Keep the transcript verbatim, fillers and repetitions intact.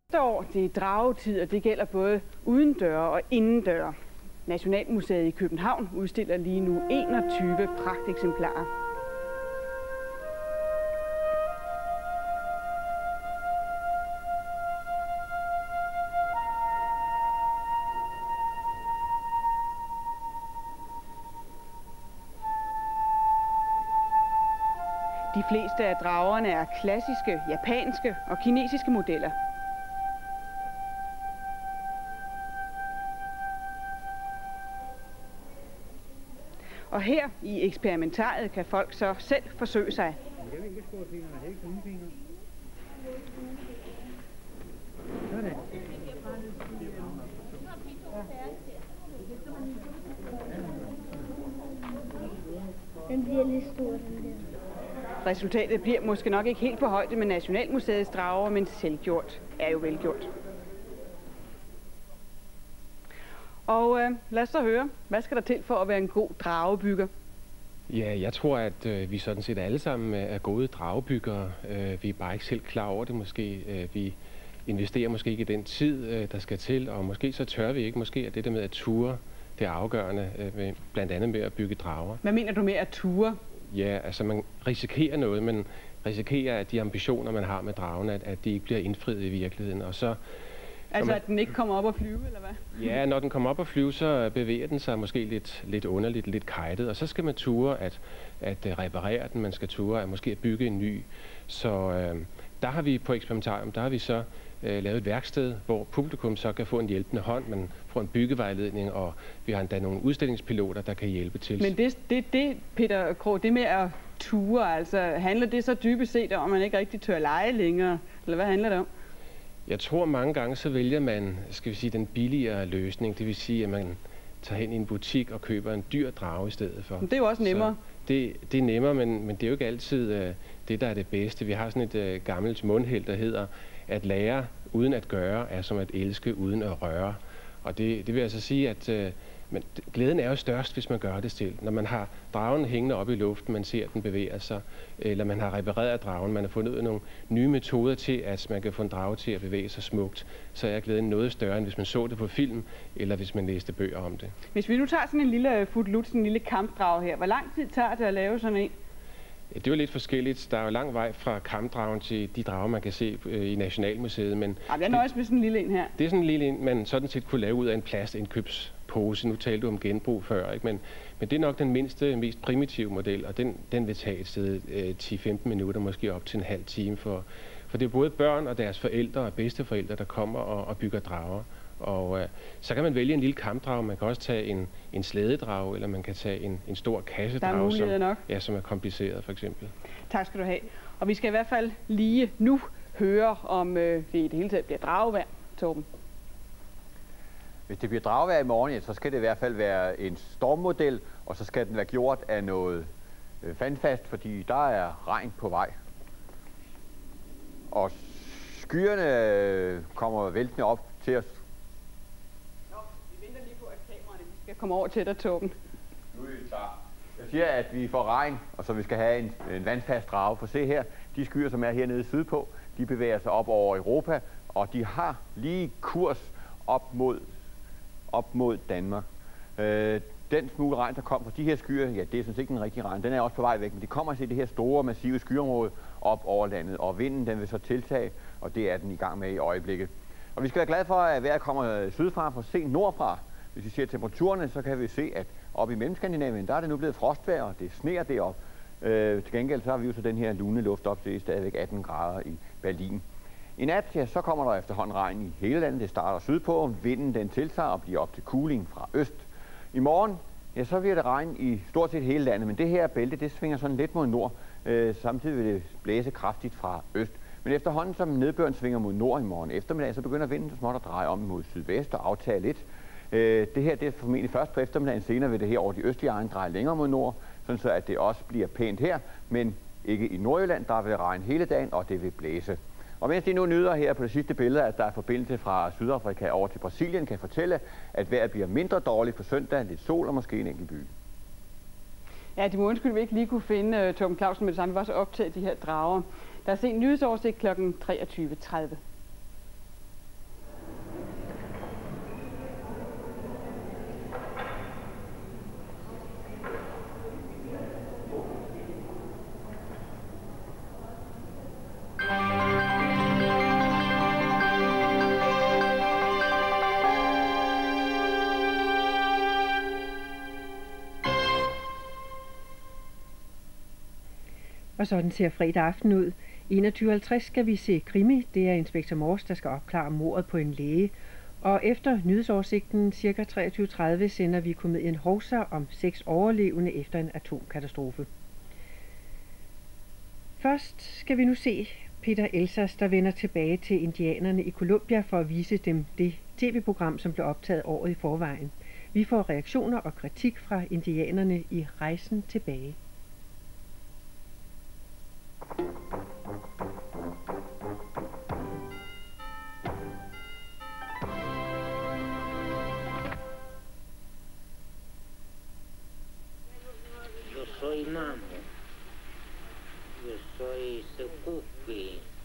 Næste år, det er dragetid, og det gælder både udendøre og indendøre. Nationalmuseet i København udstiller lige nu enogtyve pragteksemplarer. De fleste af dragerne er klassiske, japanske og kinesiske modeller. Og her i eksperimentariet kan folk så selv forsøge sig. Den bliver lidt stor, den der. Resultatet bliver måske nok ikke helt på højde med Nationalmuseets drager, men selvgjort er jo velgjort. Og øh, lad os så høre, hvad skal der til for at være en god dragebygger? Ja, jeg tror, at øh, vi sådan set alle sammen er gode dragebyggere. Øh, vi er bare ikke selv klar over det måske. Øh, vi investerer måske ikke i den tid, øh, der skal til, og måske så tør vi ikke. Måske er det der med at ture, det er afgørende, øh, med, blandt andet med at bygge drager. Hvad mener du med at ture? Ja, altså man risikerer noget, men risikerer, at de ambitioner, man har med dragen, at, at de ikke bliver indfriet i virkeligheden. Og så Altså, at den ikke kommer op og flyve, eller hvad? Ja, når den kommer op og flyve, så bevæger den sig måske lidt, lidt underligt, lidt kajtet, og så skal man ture at, at reparere den, man skal ture at måske at bygge en ny. Så øh, der har vi på Eksperimentarium, der har vi så øh, lavet et værksted, hvor publikum så kan få en hjælpende hånd, man får en byggevejledning, og vi har endda nogle udstillingspiloter, der kan hjælpe til. Men det, det, det Peter Krog, det med at ture, altså handler det så dybest set om, at man ikke rigtig tør lege længere, eller hvad handler det om? Jeg tror mange gange, så vælger man, skal vi sige, den billigere løsning. Det vil sige, at man tager hen i en butik og køber en dyr drage i stedet for. Men det er jo også nemmere. Det, det er nemmere, men, men det er jo ikke altid uh, det, der er det bedste. Vi har sådan et uh, gammelt mundheld, der hedder, at lære uden at gøre er som at elske uden at røre. Og det, det vil altså sige, at uh, men glæden er jo størst, hvis man gør det selv. Når man har dragen hængende op i luften, man ser, at den bevæger sig, eller man har repareret dragen, man har fundet ud af nogle nye metoder til, at man kan få en drage til at bevæge sig smukt, så er glæden noget større, end hvis man så det på film, eller hvis man læste bøger om det. Hvis vi nu tager sådan en lille futlut, sådan en lille kampdrage her, hvor lang tid tager det at lave sådan en? Ja, det er jo lidt forskelligt. Der er jo lang vej fra kampdragen til de drager, man kan se øh, i Nationalmuseet. Men ja, jeg nøjes med sådan en lille en her. Det er sådan en lille en, man sådan set kunne lave ud af en plastindkøbspose. Nu talte du om genbrug før, ikke? Men, men det er nok den mindste, mest primitive model, og den, den vil tage et sted øh, ti til femten minutter, måske op til en halv time. For, for det er både børn og deres forældre og bedsteforældre, der kommer og, og bygger drager. Og øh, så kan man vælge en lille kampdrage, man kan også tage en, en slædedrage, eller man kan tage en, en stor kassedrage, som, nok. Ja, som er kompliceret for eksempel. Tak skal du have. Og vi skal i hvert fald lige nu høre, om øh, det i det hele taget bliver dragevejr, Torben. Hvis det bliver dragevejr i morgen, ja, så skal det i hvert fald være en stormmodel, og så skal den være gjort af noget øh, vandfast, fordi der er regn på vej. Og skyerne øh, kommer væltende op til os. Jeg kommer over til dig, Torben. Nu er vi klar. Jeg siger, at vi får regn, og så vi skal have en, en vandfast drage. For se her, de skyer, som er hernede sydpå, de bevæger sig op over Europa, og de har lige kurs op mod, op mod Danmark. Øh, den smule regn, der kom fra de her skyer, ja, det er sådan set ikke den rigtige regn. Den er også på vej væk, men det kommer til det her store, massive skyområde op over landet, og vinden den vil så tiltage, og det er den i gang med i øjeblikket. Og vi skal være glade for, at vejret kommer sydfra, for se nordfra. Hvis vi ser temperaturerne, så kan vi se, at oppe i Mellemskandinavien, der er det nu blevet frostvejr, og det sneer deroppe. Øh, til gengæld så har vi jo så den her lune luft op til stadigvæk atten grader i Berlin. I nat, ja, så kommer der efterhånden regn i hele landet. Det starter sydpå, vinden den tiltager og bliver op til kuling fra øst. I morgen, ja, så bliver det regn i stort set hele landet, men det her bælte, det svinger sådan lidt mod nord. Øh, samtidig vil det blæse kraftigt fra øst. Men efterhånden, som nedbøren svinger mod nord i morgen eftermiddag, så begynder vinden så småt at dreje om mod sydvest og aftage lidt. Øh, det her det er formentlig først på eftermiddagen, senere vil det her over de østlige egne dreje længere mod nord, sådan så at det også bliver pænt her, men ikke i Nordjylland, der vil det regne hele dagen, og det vil blæse. Og mens de nu nyder her på det sidste billede, at der er forbindelse fra Sydafrika over til Brasilien, kan jeg fortælle, at vejret bliver mindre dårligt på søndag, lidt sol og måske en enkelt by. Ja, de må undskylde, vi ikke lige kunne finde uh, Torben Clausen med det samme. Vi var så optaget de her drager. Der er sent nyhedsoversigt klokken treogtyve tredive. Og sådan ser fredag aften ud. enogtyve halvtreds skal vi se krimi. Det er inspektor Morse, der skal opklare mordet på en læge. Og efter nyhedsoversigten ca. treogtyve tredive sender vi komedien Hovsa om seks overlevende efter en atomkatastrofe. Først skal vi nu se Peter Elsas, der vender tilbage til indianerne i Colombia for at vise dem det tv-program, som blev optaget året i forvejen. Vi får reaktioner og kritik fra indianerne i Rejsen tilbage. Yo soy Mamo. Yo soy Secupi.